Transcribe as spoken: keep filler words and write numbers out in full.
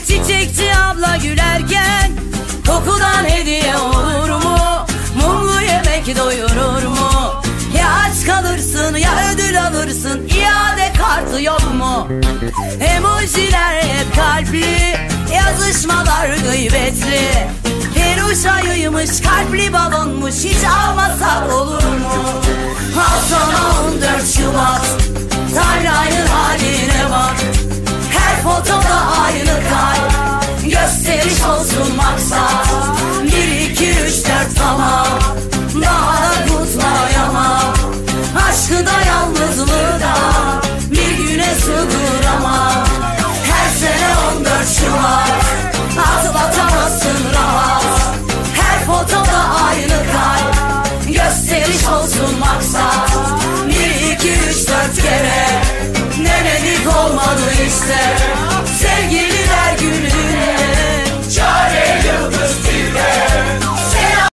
çiçekçi abla gülerken kokudan hediye olur mu? Mumlu yemek doyurur mu? Ya aç kalırsın ya ödül alırsın, iade kartı yok mu? Emojiler hep kalpli, yazışmalar gıybetli. Peruş ayıymış, kalpli balonmuş, hiç almasak olur mu? Al sana on dört Şubat, Tarlay'ın haline bak. Her fotoda aynı kalp, gösteriş olsun maksat. Bir iki üç dört tamam, daha da kutlayamam. Aşkı da yalnızlığı da bir güne sığdıramam. Her sene on dört Şubat, atlatamazsın rahat. Her fotoda aynı kalp, gösteriş olsun maksat. Bir iki üç dört kere denedik olmadı işte.